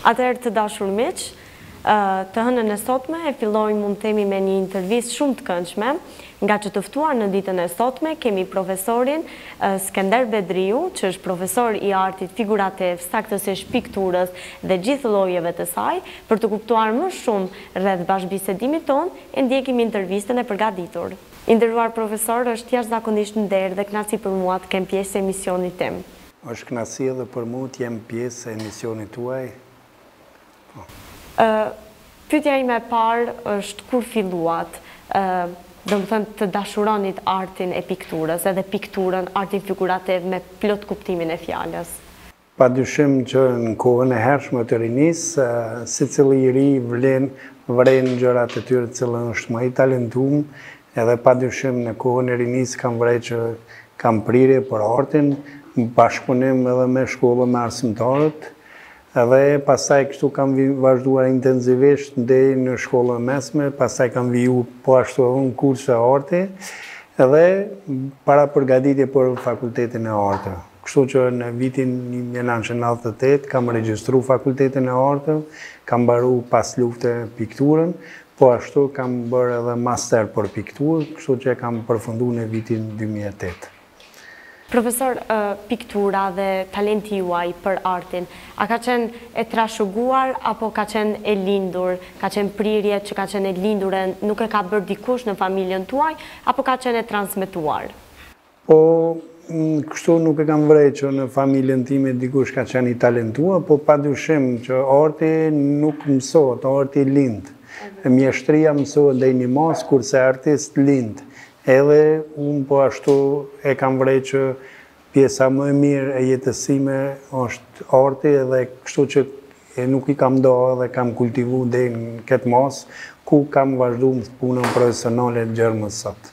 Atëherë të dashur miq, të hënën e sotme e fillojmë mund të themi me një intervistë shumë të këndshme, nga që të ftuar në ditën e sotme kemi profesorin Skender Bedriu, që është profesor i artit figurativ, saktësisht pikturës dhe gjithë llojeve të saj. Për të kuptuar më shumë rreth bashkëbisedimit ton, e ndjekim intervistën e përgatitur. I nderuar profesor, është jashtëzakonisht nder dhe kënaqësi për mua të kem pjesë e emisionit tim. Është kënaqësi edhe për mua të jem pjesë e emisionit tuaj. Pyetja ime e parë është kur filluat domethënë të dashuronit artin e pikturës, edhe pikturën, artin figurativ me plot kuptimin e fjalës? Padyshim që në kohën e hershme të rinisë, secili i ri vren gjërat e tyre të cilën është më i talentuar, edhe padyshim në kohën e rinisë kam vrej që kam prirje për artin, bashkëpunim edhe me shkollën me arsimtarët, edhe pastaj kështu kam vazhduar intensivisht deri në shkollën mesme, pastaj kam viju po ashtu edhe në kurse arti, edhe para përgatitje për fakultetin e arteve. Kështu që në vitin 1998 kam regjistru fakultetin e arteve, kam mbaru pas lufte pikturën, po ashtu kam bërë edhe master për pikturë, kështu që kam përfunduar në vitin 2008. Profesor, piktura dhe talenti juaj për artin, a ka qenë e trashëguar apo ka qenë e lindur, ka qenë prirje që ka qenë e lindur e nuk e ka bërë dikush në familjen tuaj, apo ka qenë e transmetuar? Po, kështu nuk e kam vrej që në familjen time dikush ka qenë i talentuar, po padyshim që arti nuk mësohet, arti lind. Mjeshtria mësohet deri në mas, kurse artist lind. Edhe unë po ashtu e kam vrej që pjesa më e mirë e jetësime është arti, edhe kështu që nuk i kam do edhe kam kultivu dhe në këtë mas, ku kam vazhdu në punën profesionale gjërë më sot.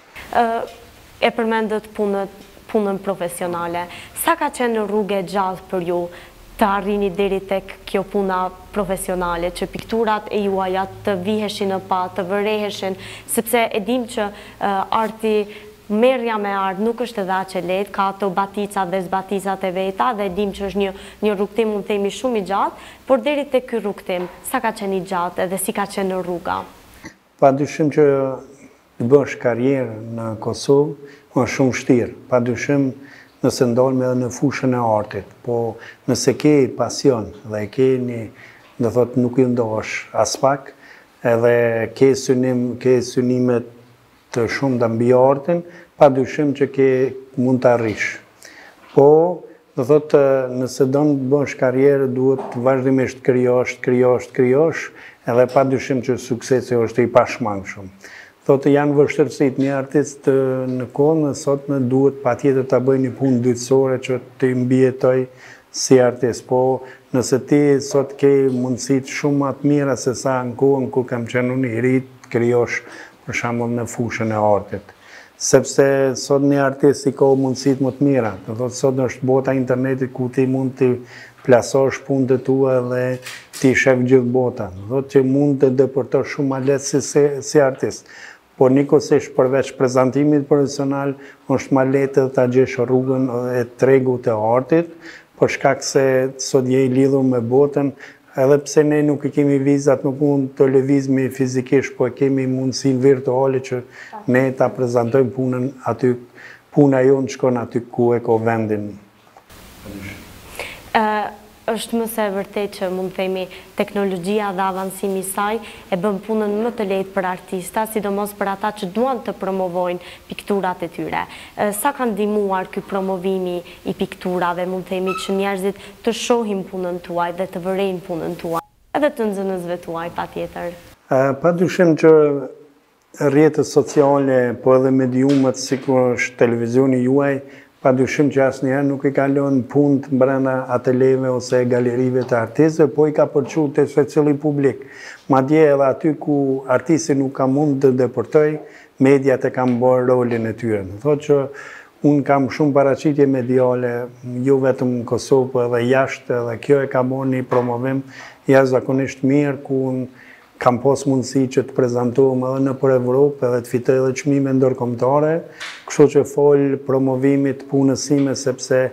E përmendët punën profesionale. Sa ka qenë rrugë e gjallë për ju të arrini deri tek kjo puna profesionale, që pikturat e juaja të viheshin në pa, të vëreheshin, sepse e dim që arti, merrja me art nuk është edhe aq e lehtë, ka ato baticat dhe zbaticat e veta, dhe e dim që është një rrugtim mund të themi shumë i gjatë, por deri tek ky rrugtim, sa ka qenë i gjatë edhe si ka qenë rruga? Padyshim që të bësh karrierë në Kosovë është shumë vështirë. Padyshim nëse ndalme edhe në fushën e artit, po nëse ke pasion dhe ke do thot nuk i ndosh as pak, edhe ke synimet të shumë të mbi artin, padyshim që mund të arrish. Po, do thot nëse do të bësh karrierë, duhet vazhdimisht krijosh, edhe padyshim që suksesi është i pashmangshëm. Thotë janë vështirësit, një artist në kohën e sotme duhet patjetër ta bëjë një punë dytësore që të mbijetoj si artist, po nëse ti sot ke mundësitë shumë më të mira se sa në kohën ku kam qenë unë i ri, krijosh për shembull në fushën e artit. Sepse sot një artist i ka mundësitë më të mira. Do thotë sot është bota e internetit ku ti mund të plasosh punët e tua dhe ti shef gjithë bota. Do thotë që mund të depërtosh shumë më lehtë si artist. Por nikosisht përveç prezantimit profesional, është më lehtë ta gjesh rrugën e tregut të artit, për shkak se sot je i lidhur me botën, edhe pse ne nuk i kemi vizat, nuk mund të lëvizmi fizikisht, po kemi mundësinë virtuale që ne ta prezantojmë punën aty, puna jonë shkon aty ku e ka vendin. Është më se vërtet që mund të themi teknologjia dhe avancimi i saj e bën punën më të lehtë për artista, sidomos për ata që duan të promovojnë pikturat e tyre. Sa ka ndihmuar ky promovimi i pikturave, mund të themi që njerëzit të shohin punën tuaj dhe të vërejnë punën tuaj, edhe të nxënësve tuaj patjetër? Padyshim që rrjetet sociale, po edhe mediumet sikur është televizioni juaj, padyshim që asnjëherë nuk i ka lënë punë brenda ateljeve ose galerive të artistëve, po i ka përçu te secili publik. Madje edhe aty ku artisti nuk ka mund të depërtoj, mediat e kanë bërë rolin e tyre. Thotë që unë kam shumë paraqitje mediale, jo vetëm në Kosovë, po edhe jashtë, edhe kjo e ka bërë një promovim jashtëzakonisht mirë, ku unë kam pas mundësi që të prezantohem edhe në për Evropë edhe të fitoj edhe çmime ndërkombëtare, kështu që fol promovimit punës sime sepse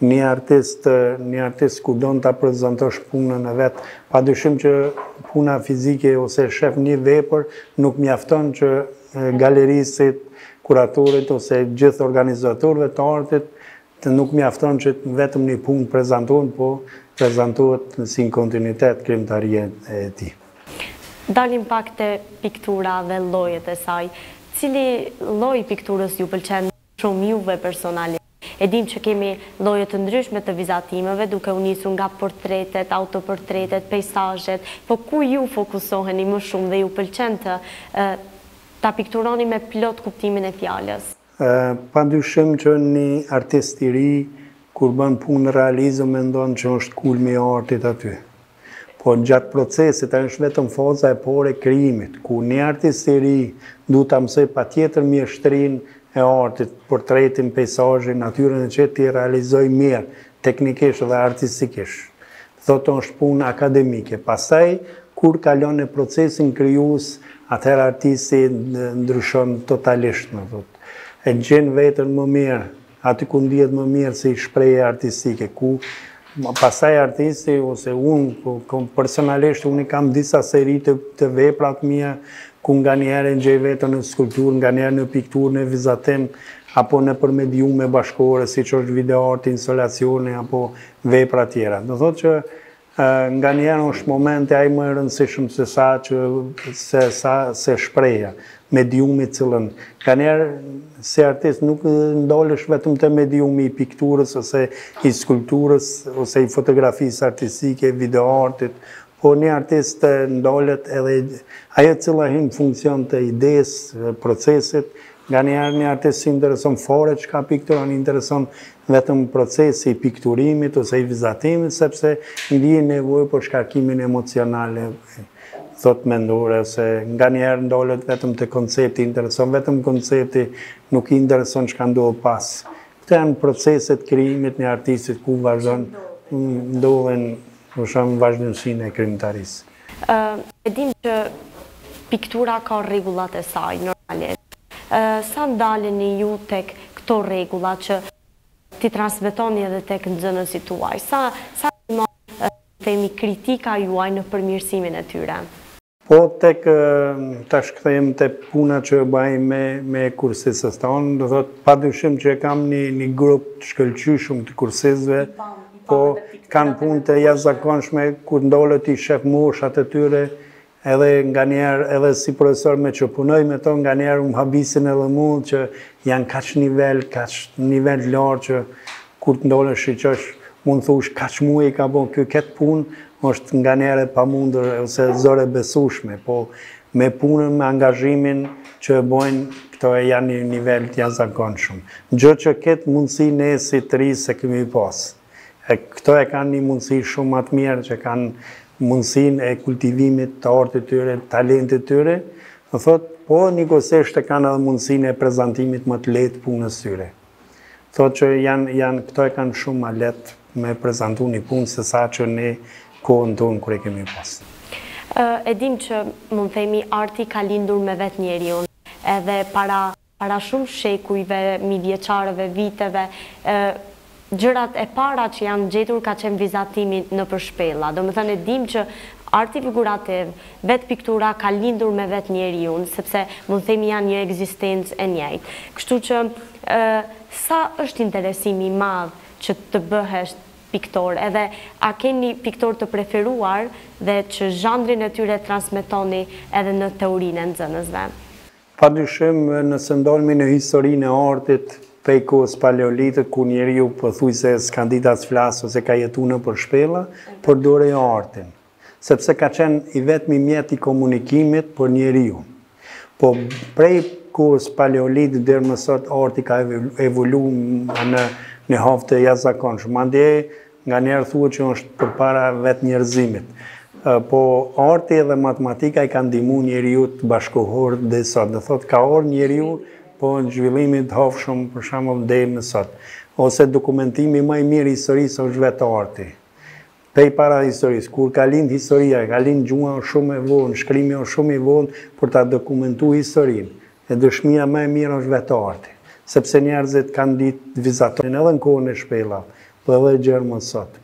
një artist ku do në ta prezentosh punën e vetë, padyshim që puna fizike ose shef një vepër nuk mjafton që galerisit, kuratorit ose gjithë organizatorëve të artit nuk mjafton që vetëm një punë prezentohen, po prezentohet si në kontinuitet krijimtaria e tij. Dalim pak te piktura dhe llojet e saj. Cili lloj pikturës ju pëlqen shumë juve personalisht? E dim që kemi lloje të ndryshme të vizatimeve, duke u nisur nga portretet, autoportretet, peizazhet, po ku ju fokusoheni më shumë dhe ju pëlqen ta pikturoni me plot kuptimin e fjalës? Padyshim që një artist i ri, kur bën punë realizëm, mendon që është kulmi i artit aty. Po gjatë procesit është vetëm faza e parë e krijimit, ku një artist i ri duhet ta mësoj patjetër mjeshtrinë e artit, portretin, peizazhin, natyrën e çet i realizoj mirë, teknikisht dhe artistikisht. Thotë është punë akademike. Pastaj kur kalon në procesin krijues, atëherë artisti ndryshon totalisht, më thotë. E gjen veten më mirë, aty ku ndihet më mirë si shprehje artistike, ku pastaj artisti ose unë personalisht unë kam disa seri të vepra të mia ku nganjëherë gjej veten në skulpturë, nganjëherë në pikturë, në vizatim apo nëpër mediume bashkëore, siç është videoart, instalacione apo vepra tjera. Do thotë që nganjëherë është momenti ai më i rëndësishëm se shprehja, mediumi i cilën nganjëherë si artist nuk ndolesh vetëm te mediumi i pikturës ose i skulpturës ose i fotografisë artistike, videoartit, po një artist ndolet edhe ajo cila hin funksion të idesë, procesit. Nganjëherë një artist intereson fare çka pikturon, intereson vetëm procesi i pikturimit ose i vizatimit, sepse ndjen nevojë për shkarkimin emocional, thot mendore, ose nganjëherë ndolet vetëm te koncepti, intereson vetëm koncepti, nuk i intereson çka ndodh pas. Këto janë proceset krijimit një artistit ku vazhdon ndodhen për shembull vazhdimsinë e krijimtarisë. E dim që piktura ka rregullat e saj normalisht. Sa ndaleni ju tek këto rregulla që ti transmetoni edhe tek nxënësit tuaj? Sa themi kritika juaj në përmirësimin e tyre? Po tash kthehemi te puna që bëj me kursistët tonë, do thotë padyshim që kam një grup të shkëlqyshëm të kursistëve, po kanë punë të jashtëzakonshme kur ndolet i shef moshat e tyre, edhe nganjëherë edhe si profesor me që punoj me to, nganjëherë habisin edhe mua që janë kaq nivel lart që kur të ndolesh shiqosh mund thush kaq muaj ka bën ky këtë punë, është nganjëherë pamundur ose zore besueshme, po me punën, me angazhimin që bojnë, këto janë një nivel të jashtëzakonshëm. Gjë që ketë mundësi ne si të ri se kemi pas. Këto e kanë një mundësi shumë më të mirë që kanë mundësinë e kultivimit të artit tyre, talentit tyre, do thotë, po njëkohësisht e kanë edhe mundësinë e prezantimit më të lehtë punës tyre. Thotë që këto e kanë shumë më lehtë me prezantu një punë se sa që ne kohën tonë kur e kemi pas. E dim që mund themi arti ka lindur me vetë njeriun, edhe para shumë shekujve, mijëvjeçarëve, viteve, gjërat e para që janë gjetur ka qenë vizatimi në përshpella. Do më thënë e dim që arti figurativ, vetë piktura ka lindur me vetë njeriun, sepse mund themi janë një ekzistencë e njëjtë. Kështu që sa është interesimi i madh që të bëhesh piktor, edhe a keni piktor të preferuar dhe që zhandrin e tyre transmetoni edhe në teorinë e nxënësve? Padyshim, nëse ndalemi në historinë e artit, prej kohës paleolitit, ku njeriu pothuajse s'ka ditë as flas ose ka jetuar nëpër shpella, përdorej artin, sepse ka qenë i vetmi mjet i komunikimit për njeriu. Po prej kohës paleolitit deri më sot arti ka evoluar në havë të jashtëzakonshëm. Madje nganjëherë thuhet që është përpara vetë njerëzimit. Po arti dhe matematika i kanë ndihmuar njeriu të bashkohor deri sot. Do thotë ka ardhur njeriu po në zhvillimit hafshëm për shembull deri më sot. Ose dokumentimi më i mirë i historisë është vetë arti. Pej para historisë, kur ka lind historia, ka lind gjuha shumë e vonë, shkrimi është shumë i vonë për ta dokumentuar historinë. E dëshmia më e mirë është vetë arti, sepse njerëzit kanë ditë vizatorin edhe në kohën e shpellave. për edhe gjërë më sot.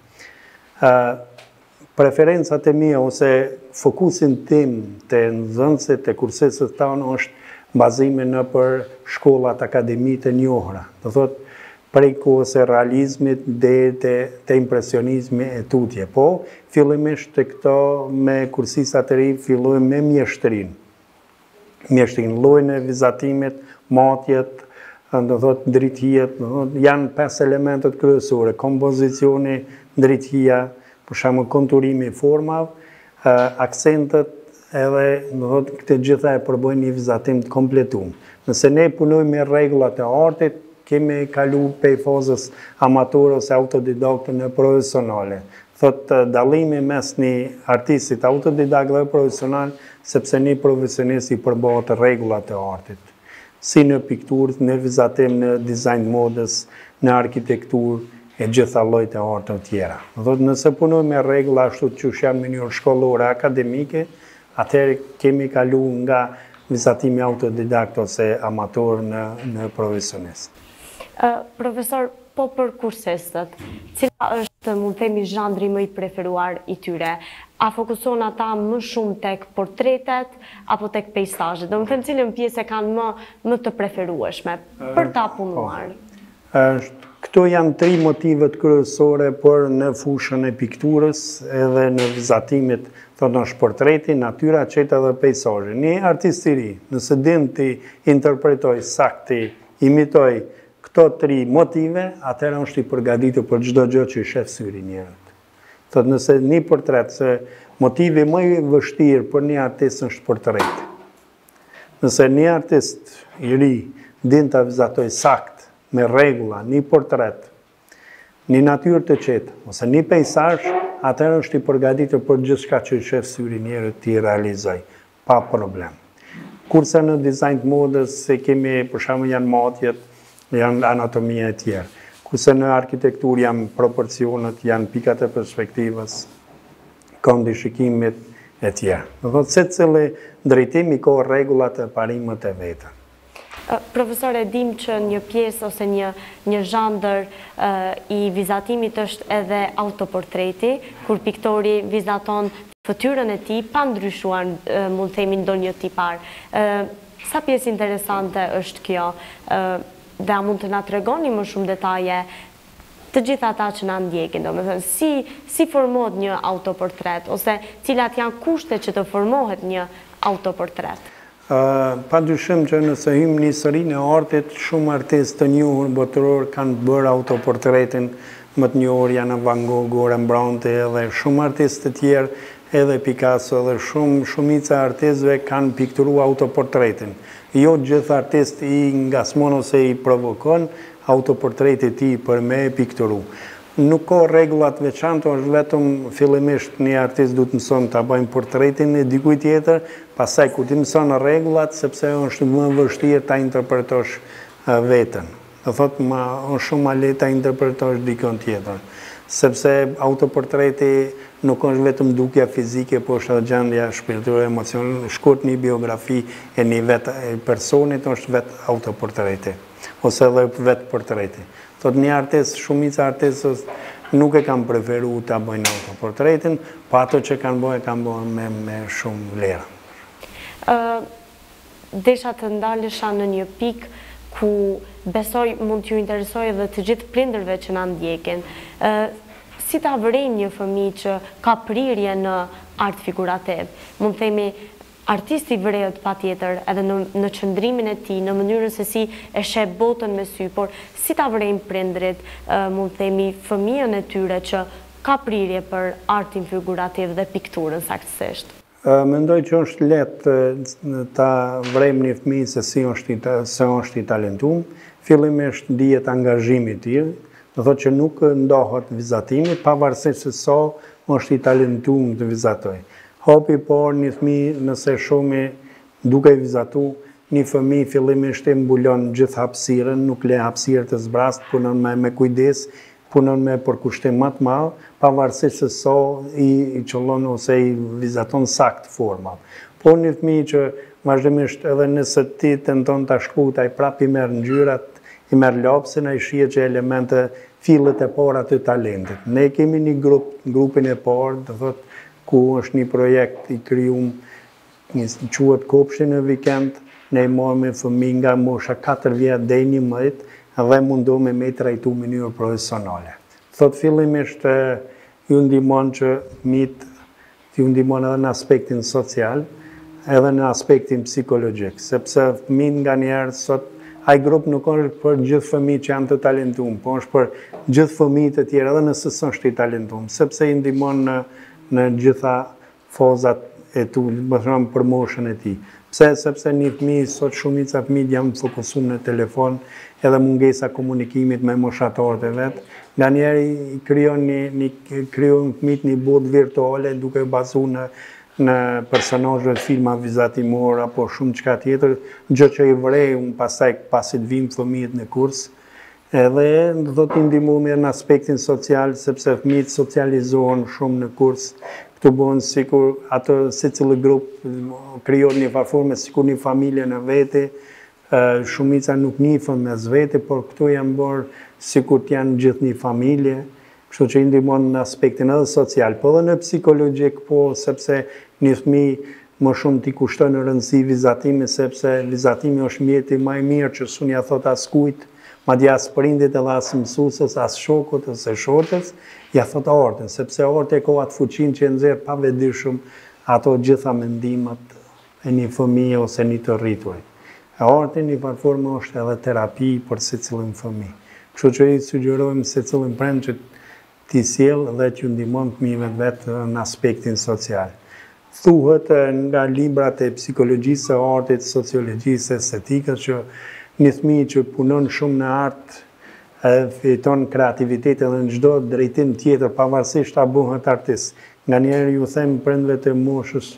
Preferencat e mia ose fokusin tim të nxënësit të kursesët tanë është bazime në për shkollat akademike të njohura. Do thotë prej kohës e realizmit dhe të impresionizmi e tutje. Po, fillimisht të këto me kursisat të ri fillojmë me mjeshtrin. Mjeshtrin, lojnë e vizatimit, matjet, do thotë drithjet, janë 5 elementet kryesore, kompozicioni, drithja, për shembull konturimi i formave, aksentet edhe do thotë këtë gjitha e përbëjnë një vizatim të kompletuar. Nëse ne punojmë me rregullat e artit, kemi kalu pej fazës amatore ose autodidakte në profesionale. Thotë dallimi mes një artistit autodidakt dhe profesional, sepse një profesionist i përbohet rregullat e artit. Si në pikturë, në vizatim, në dizajn modës, në arkitekturë, e gjitha llojet e arteve tjera. Thotë nëse punojmë me rregulla ashtu që janë në mënyrë shkollore akademike, atëherë kemi kalu nga vizatimi autodidakt ose amator në profesionist. Profesor, po për kursestët, cila është, mund të themi, zhandri më i preferuar i tyre? A fokuson ata më shumë tek portretet apo tek peizazhet? Do të thënë cilën pjesë e kanë më të preferueshme për ta punuar? Këto janë 3 motivet kryesore, por në fushën e pikturës edhe në vizatimit, thonë është portreti, natyra, qeta dhe peizazhi. Një artist i ri, nëse din të interpretoj saktë, imitoj këto 3 motive, atëherë është i përgatitur për çdo gjë që i shef syri njerëzit. Thotë nëse një portret, se motivi më i vështirë për një artist është portreti. Nëse një artist i ri din ta vizatoj sakt, me rregulla, një portret, një natyrë të qetë, ose një peizazh, atëherë është i përgatitur për gjithçka që i shef syri njerëzit të realizoj, pa problem. Kurse në dizajn të modës, se kemi, për shembull, janë matjet, janë anatomia e tjerë. Kurse në arkitekturë janë proporcionet, janë pikat e perspektivës, këndi shikimit e tjerë. Do thotë secili drejtim i ka rregullat e parimet e veta. Profesor, e dim që një pjesë ose një zhandër i vizatimit është edhe autoportreti, kur piktori vizaton fytyrën e tij pa ndryshuar, mund të themi, ndonjë tipar. Sa pjesë interesante është kjo? Dhe a mund të na tregoni më shumë detaje të gjitha ata që na ndjekin, domethënë si formohet një autoportret ose cilat janë kushtet që të formohet një autoportret? Padyshim që nëse hymë në historinë e artit, shumë artistë të njohur botëror kanë bërë autoportretin, më të njohur janë Van Gogh, Rembrandt edhe shumë artistë të tjerë, edhe Picasso edhe shumica artistëve kanë pikturuar autoportretin. Jo gjithë artist i ngasmon ose i provokon autoportretit i për me pikturu. Nuk ka rregullat veçantë, është vetëm fillimisht një artist duhet mëson ta bëjmë portretin e dikujt tjetër, pastaj kur ti mëson rregullat, sepse është më vështirë ta interpretosh veten. Do thotë është shumë më lehtë ta interpretosh dikon tjetër, sepse autoportreti nuk është vetëm dukja fizike, po është edhe gjendja shpirtërore, emocionale, shkurt një biografi e një vetë personit është vetë autoportreti, ose edhe vetë portreti. Thot një artist, shumica artistës nuk e kanë preferu ta bëjnë autoportretin, pa ato që kanë bëjnë me shumë lera. Desha të ndalesha në një pikë ku besoj mund t'ju interesoj edhe të gjithë prindërve që na ndjekin. Si ta vërejmë një fëmijë që ka prirje në art figurativ? Mund të themi artisti vërehet patjetër edhe në qëndrimin e tij, në mënyrën se si e sheh botën me sy, por si ta vërejmë prindrit, mund të themi fëmijën e tyre që ka prirje për artin figurativ dhe pikturën saktësisht? Mendoj që është lehtë ta vrejmë një fëmijë se si është i talentuar. Fillimisht dihet angazhimi i tij, do thotë që nuk ndohet vizatimi pavarësisht se sa është i talentuar të vizatoj. Hapi por një fëmijë nëse shumë duke vizatu, një fëmijë fillimisht e mbulon gjithë hapësirën, nuk le hapësirë të zbrast, punon me kujdes, punon me përkushtim më të madh, pavarësisht se sa i çollon ose i vizaton sakt forma. Po një fëmijë që vazhdimisht edhe nëse ti tenton ta shkruaj, ai prapë i merr ngjyrat, i merr lapsin, ai shihet që elemente fillet e para të talentit. Ne kemi një grupin e parë, dhe thot, ku është një projekt i kryum, quhet Kopshti në Vikend, ne marrë fëmijë nga mosha 4 vjet deri 11 dhe mundohemi me trajtu në mënyrë profesionale. Thot fillimisht ju ndihmon që ju ndihmon edhe në aspektin social, edhe në aspektin psikologjik, sepse fëmijët nganjëherë sot ai grup nuk është për gjithë fëmijët që janë të talentuar, po është për gjithë fëmijët e tjerë edhe nëse s'është i talentuar, sepse i ndihmon në gjitha fazat e tu, për moshën e tij. Pse? Sepse një fëmijë sot shumica fëmijë janë fokusuar në telefon, edhe mungesa komunikimit me moshatarët e vet. Nganjëherë i krijon fëmijët një botë virtuale duke bazuar në personazhe të filma vizatimor apo shumë çka tjetër, gjë që i vrej unë pastaj pasi të vinë fëmijët në kurs. Edhe do t'i ndihmojmë në aspektin social, sepse fëmijët socializohen shumë në kurs. Këtu bëhen sikur ato secili grup krijon një formë sikur një familje në vete, shumica nuk njihen mes vete, por këtu janë bërë sikur të janë gjithë një familje. Kështu që i ndihmon në aspektin edhe social, po edhe në psikologjik, po sepse një fëmijë më shumë t'i kushton në rëndësi vizatimi, sepse vizatimi është mjeti më i mirë që s'u ja thot askujt, madje as prindit edhe as mësuesës, as shokut ose shortës, ja thot artën, sepse arti ka atë fuqinë që nxjerr pa vetëdijshëm ato gjitha mendimet e një fëmije ose një të rriturit. Arti në një formë është edhe terapi për secilin fëmijë. Kështu që i sugjerojmë secilin prind që t'i sjell dhe t'ju ndihmon fëmijëve vetë në aspektin social. Thuhet nga librat e psikologjisë, artit, sociologjisë, estetikës që një fëmijë që punon shumë në art fiton kreativitet edhe në çdo drejtim tjetër, pavarësisht a bëhet artist. Nganjëherë ju them prindve të moshës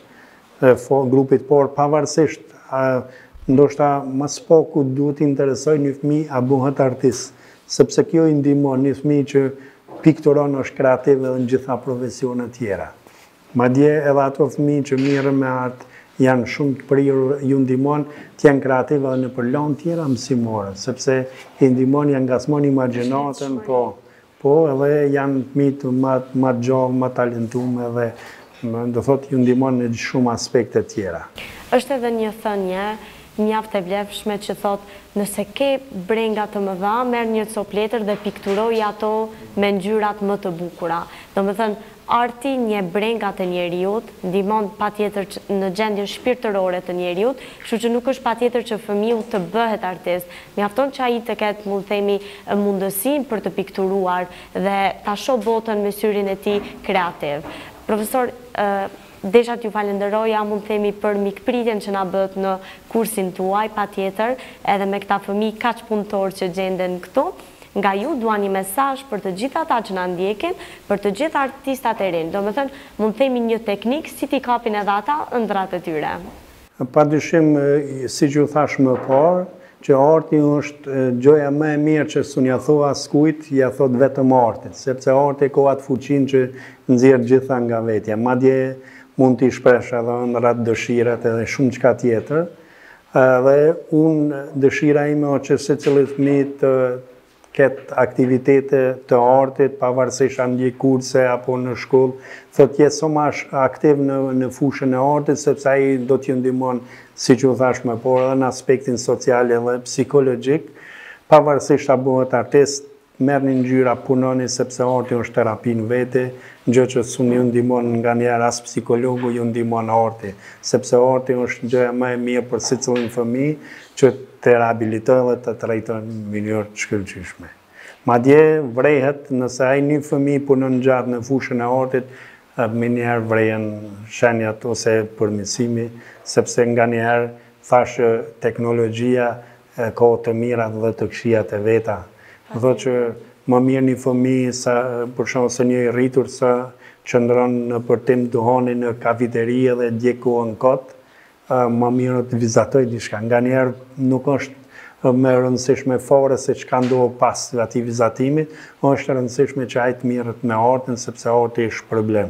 grupit parë, pavarësisht ndoshta më spaku duhet të interesoj një fëmijë a bëhet artist, sepse kjo i ndihmon një fëmijë që pikturon është kreativ edhe në gjitha profesionet tjera. Madje edhe ato fëmijë që mirën me art janë shumë të prirur, ju ndihmon të janë kreativ edhe në përlanë tjera mësimore, sepse i ndihmon janë ngacmon imagjinatën, po edhe janë fëmijë më të gjallë, më talentuar edhe do thotë ju ndihmon në shumë aspekte tjera. Është edhe një thënie mjaft e vlefshme që thot nëse ke brenga të mëdha, merr një copë letër dhe pikturoj ato me ngjyrat më të bukura. Domethënë arti një brengat e njeriut, ndihmon patjetër në gjendjen shpirtërore të njeriut, kështu që nuk është patjetër që fëmiu të bëhet artist. Mjafton që ai të ketë, mund themi, mundësinë për të pikturuar dhe ta shoh botën me syrin e tij kreativ. Profesor, desha t'ju falenderoja, mund themi, për mikpritjen që na bët në kursin tuaj, patjetër, edhe me këta fëmijë kaq punëtor që gjenden këtu. Nga ju dua një mesazh për të gjithë ata që na ndjekin, për të gjithë artistat e rinj. Domethënë, mund themi një teknik si t'i kapin edhe ata ëndrat e tyre. Padyshim, siç ju thash më parë, që arti është gjoja më e mirë që s'u ja thua askujt, ja thot vetëm artit, sepse arti ka atë fuqinë që nxjerr gjitha nga vetja. Madje mund t'i shpresh edhe ëndrat, dëshirat edhe shumë çka tjetër. Dhe unë dëshira ime është që secili fëmijë të ketë aktivitete të artit, pavarësisht a ndjek kurse apo në shkollë, thotë jetë sa më aktiv në fushën e artit, sepse ai do t'ju ndihmon, siç u thash më parë, edhe në aspektin social edhe psikologjik, pavarësisht a bëhet artist, merrni ngjyra, punoni, sepse arti është terapi në vete, gjë që s'u ju ndihmon nganjëherë as psikologu, ju ndihmon arti, sepse arti është gjëja më e mirë për secilin fëmijë që të rehabilitojë dhe të trajtojë në mënyrë të shkëlqyeshme. Madje vrehet nëse ai një fëmijë punon gjatë në fushën e artit, menjëherë vrehen shenjat ose përmirësimi, sepse nganjëherë thash teknologjia ka të mirat dhe të këqijat e veta. Thotë që më mirë një fëmijë për shembull se një i rritur sa qëndron në përtim duhani në kafeteri dhe djeg kohën kot, më mirë të vizatoj diçka. Nganjëherë nuk është më rëndësishme fare se çka ndodh pas atij vizatimi, është rëndësishme që ai të mirret me artin, sepse arti është problem.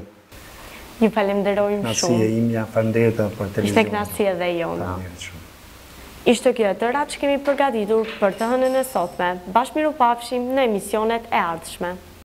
Ju falenderojmë shumë. Kënaqësia imja, faleminderit për televizion. Ishte kënaqësi edhe jona. Ishte kjo e tëra që kemi përgatitur për të hënën e sotme. Bashmiru pafshim në emisionet e ardhshme.